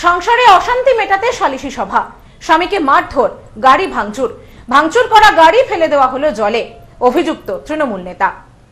সংসারে অশান্তি মেটাতে সালিশি সভা, স্বামীকে মারধর, গাড়ি ভাঙচুর, ভাঙচুর করা গাড়ি ফেলে দেওয়া হলো জলে, অভিযুক্ত তৃণমূল নেতা।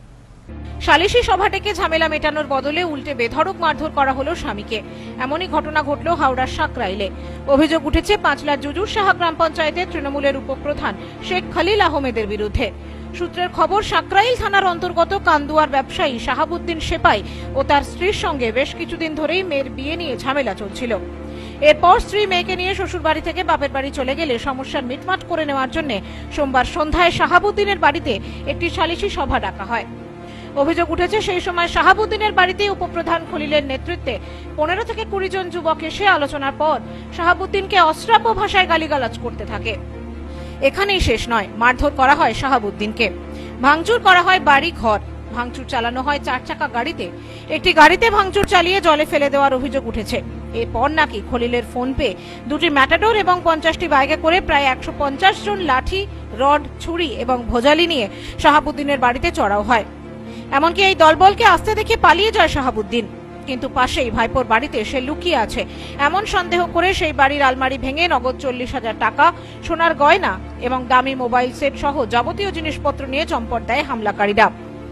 সালিশি সভা ডেকে ঝামেলা মেটানোর বদলে উল্টে বেধড়ক মারধর করা হলো স্বামীকে। এমনই ঘটনা ঘটল হাওড়ার সাকরাইলে। অভিযোগ উঠেছে পাঁচলার জুজুর সাহা গ্রাম পঞ্চায়েতের তৃণমূলের উপপ্রধান শেখ খলিল আহমেদের বিরুদ্ধে। সূত্রের খবর, সাকরাইল থানার অন্তর্গত কান্দুয়ার ব্যবসায়ী শাহাবুদ্দিন সেপাই ও তার স্ত্রীর সঙ্গে বেশ কিছুদিন ধরেই মেয়ের বিয়ে নিয়ে ঝামেলা চলছিল। এরপর স্ত্রী মেয়েকে নিয়ে শ্বশুর বাড়ি থেকে বাপের বাড়ি চলে গেলে সমস্যার মিটমাট করে নেওয়ার জন্য সোমবার সন্ধ্যায় শাহাবুদ্দিনের বাড়িতে একটি সালিশি সভা ডাকা হয়। অভিযোগ উঠেছে, সেই সময় শাহাবুদ্দিনের বাড়িতে উপপ্রধান খলিলের নেতৃত্বে 15 থেকে 20 জন যুবক এসে আলোচনার পর শাহাবুদ্দিনকে অশ্রাব্য ভাষায় গালিগালাজ করতে থাকে। এখানেই শেষ নয়, মারধর করা হয় শাহাবুদ্দিনকে, ভাঙচুর করা হয় বাড়ি ঘর, ভাঙচুর চালানো হয় 4 চাকা গাড়িতে। একটি গাড়িতে ভাঙচুর চালিয়ে জলে ফেলে দেওয়ার অভিযোগ উঠেছে। এরপর নাকি খলিলের ফোন পে, 2টি ম্যাটাডোর এবং 50টি বাইকে করে প্রায় 150 জন লাঠি, রড, ছুরি এবং ভোজালি নিয়ে শাহাবুদ্দিনের বাড়িতে চড়াও হয়। এমনকি এই দলবলকে আসতে দেখে পালিয়ে যায় শাহাবুদ্দিন, কিন্তু পাশেই ভাইপোর বাড়িতে সে লুকিয়ে আছে এমন সন্দেহ করে সেই বাড়ির আলমারি ভেঙে নগদ 40,000 টাকা, সোনার গয়না এবং দামি মোবাইল সেট সহ যাবতীয় জিনিসপত্র নিয়ে চম্পট দেয় হামলাকারীরা।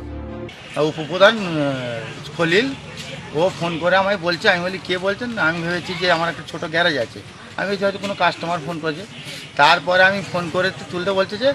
উপপ্রধান খলিল ও ফোন করে আমায় বলছে, আমি বলি কে বলছেন? আমি ভেবেছি যে আমার একটা ছোটো গ্যারেজ আছে, আমি ভেবেছি হয়তো কোনো কাস্টমার ফোন করেছে। তারপরে আমি ফোন করে তুলতে বলছে যে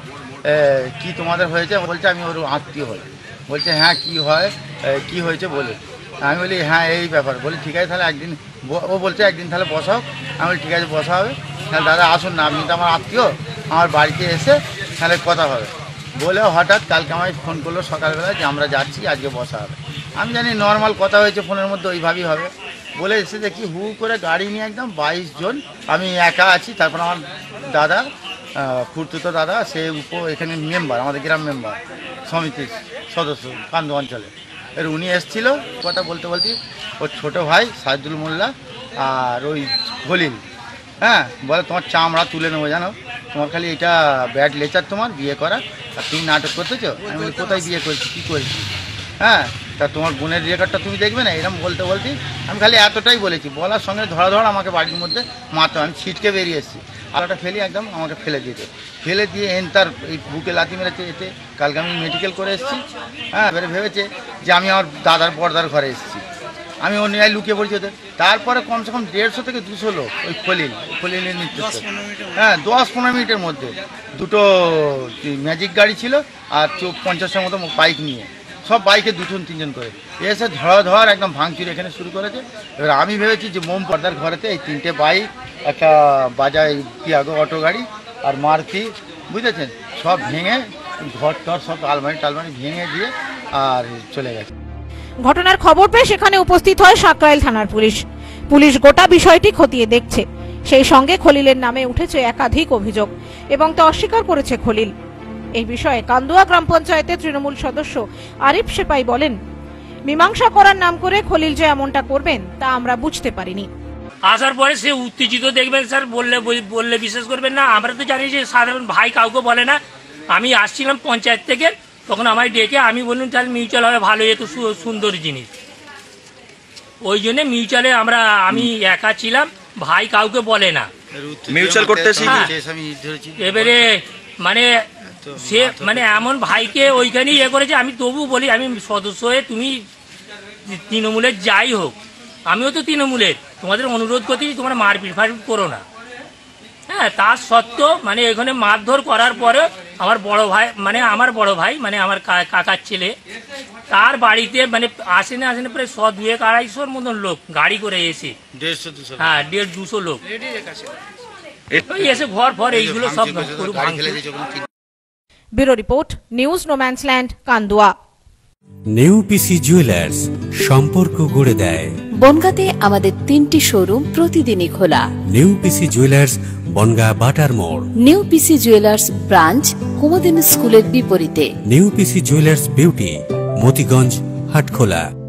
কি তোমাদের হয়েছে? বলছে আমি ওর আত্মীয় হই। বলছে হ্যাঁ কি হয়, কি হয়েছে বলে। আমি বলি হ্যাঁ এই ব্যাপার। বলি ঠিক আছে তাহলে একদিন, ও বলছে একদিন তাহলে বসাও। আমি বলি ঠিক আছে বসা হবে। তাহলে দাদা আসুন না, আপনি তো আমার আত্মীয়, আমার বাড়িতে এসে তাহলে কথা হবে বলে হঠাৎ কালকে আমায় ফোন করলো সকালবেলা যে আমরা যাচ্ছি, আজকে বসা হবে। আমি জানি নর্মাল কথা হয়েছে ফোনের মধ্যে, ওইভাবেই হবে বলে এসে দেখি হু করে গাড়ি নিয়ে একদম 22 জন, আমি একা আছি। তারপর আমার দাদা, খুড়তুতো দাদা, সে এখানে মেম্বার, আমাদের গ্রাম মেম্বার সমিতির সদস্য কান্দু অঞ্চলে, উনি এসেছিল। কথা বলতে বলতে ওর ছোটো ভাই সাইদুল মোল্লা আর ওই খলিল, হ্যাঁ, বলে তোমার চামড়া তুলে নেবো জানো, তোমার খালি এটা ব্যাড লেচার তোমার বিয়ে করা, আর তুমি নাটক করতেছো। আমি বলি কোথায় বিয়ে করেছি, কী করেছি? হ্যাঁ, তা তোমার বোনের রেকর্ডটা তুমি দেখবে না, এরকম বলতে বলতেই আমি খালি এতটাই বলেছি। বলার সঙ্গে ধরা আমাকে বাড়ির মধ্যে মারতো। আমি ছিটকে বেরিয়ে এসেছি, আলাটা ফেলি একদম আমাকে ফেলে দিয়েছে। ফেলে দিয়ে তার এই বুকে লাথি মেরেছে। এতে কালকে আমি মেডিকেল করে এসেছি। হ্যাঁ, এবারে ভেবেছে যে আমি আমার দাদার বর্দার ঘরে এসেছি, আমি অন্য লুকিয়ে পড়ছি ওদের। তারপরে কমসে কম 150 থেকে 200 লোক ওই খলিলের নেতৃত্বে, হ্যাঁ 10-15 মিনিটের মধ্যে 2টো ম্যাজিক গাড়ি ছিল আর 50-এর মতো বাইক নিয়ে, সব বাইকে 2-3 জন করে এসে ধর একদম ভাঙচুর এখানে শুরু করেছে। এবার আমি ভেবেছি যে মোম পর্দার ঘরেতে এই 3টে বাইক, একটা বাজাজ টিয়াগো অটো গাড়ি আর মারুতি, বুঝেছেন, সব ভেঙে ঘর টর সব আলমারি টালমারি ভেঙে দিয়ে আর চলে গেছে। ঘটনার খবর পেয়ে সেখানে উপস্থিত হয় সাকরাইল থানার পুলিশ। পুলিশ গোটা বিষয়টি খতিয়ে দেখছে। সেই সঙ্গে খলিলের নামে উঠেছে একাধিক অভিযোগ এবং তা অস্বীকার করেছে খলিল। এই বিষয়ে কান্দুয়া গ্রাম পঞ্চায়েতের তৃণমূল সদস্য আরিফ সেপাই বলেন, মীমাংসা করার নাম করে খলিল যে এমনটা করবেন তা আমরা বুঝতে পারিনি। আসার পরে সে উত্তেজিত দেখবেন স্যার, বললে বিশ্বাস করবেন না। আমরা তো জানি যে সাধারণ ভাই কাউকে বলে না। আমি আসছিলাম পঞ্চায়েত থেকে, তখন আমায় ডেকে আমি বললাম তাহলে মিউচুয়াল হবে ভালো, এত সুন্দর জিনিস। ওই জন্য মিউচুয়ালে আমি একা ছিলাম, ভাই কাউকে বলে না মিউচুয়াল করতে। এবারে সে এমন ভাইকে ওইখানে ইয়ে করেছে। আমি তবু বলি আমি সদস্য হয়ে, তুমি তৃণমূলের যাই হোক, আমিও তো তৃণমূলের, তোমাদের অনুরোধ করতেছি তোমরা মারপিট করো না। হ্যাঁ, তার সত্ত্বেও এখানে মারধর করার পরে আমার বড় ভাই আমার কাকার ছেলে, তার বাড়িতে আসে না প্রায় 100-200-250 মতন লোক গাড়ি করে এসে, 150-200, হ্যাঁ 150-200 লোক এসে ঘর ফর এইগুলো সব ভাঙছে। Bureau report, news no man's land, Kandua. New PC jewellers, সম্পর্ক গড়ে দেয়। বনগাঁতে আমাদের 3টি শোরুম প্রতিদিনই খোলা। নিউ পিসি জুয়েলার্স, বনগাঁ বাটার মোড়। New PC jewellers branch, Kumudini স্কুলের বিপরীতে। New PC jewellers beauty, Matiganj, Hatkhola.